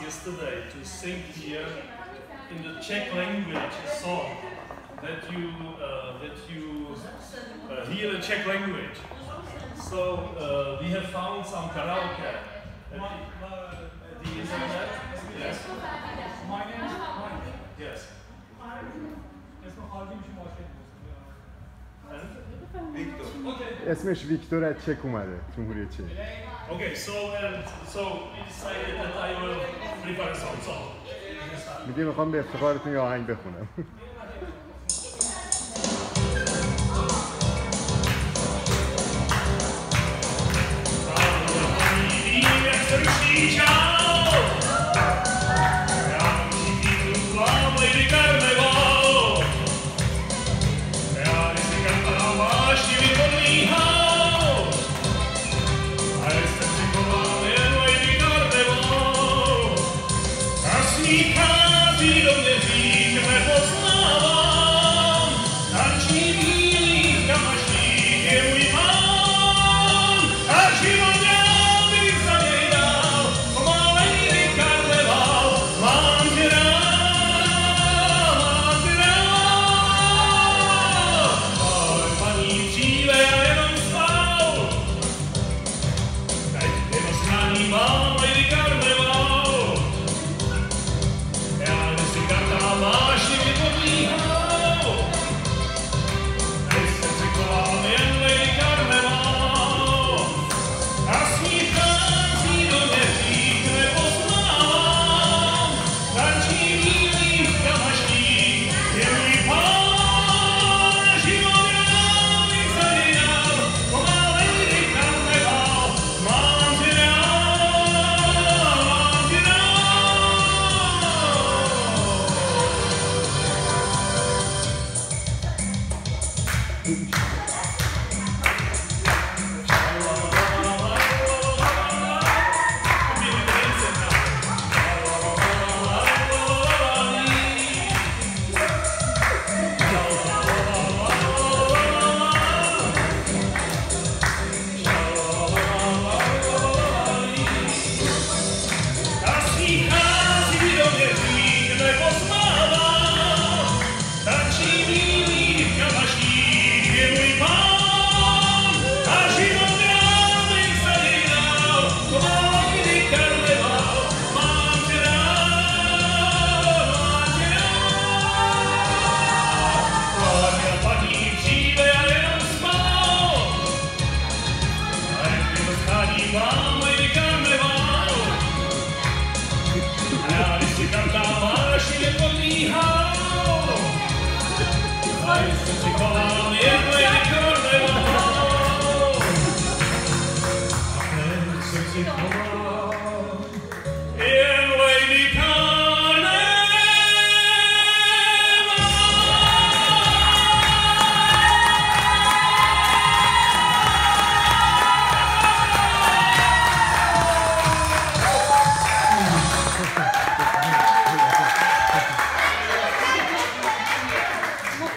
yesterday to sing here in the Czech language a song that you hear the Czech language. So we have found some karaoke at the internet. Yes. My name is Mike. Yes. اسمش ویکتور از چک اومده جمهوری چک. Okay, so we decided that I will prepare some song. میگه میخوام به افتخارتون یه آهنگ بخونم. I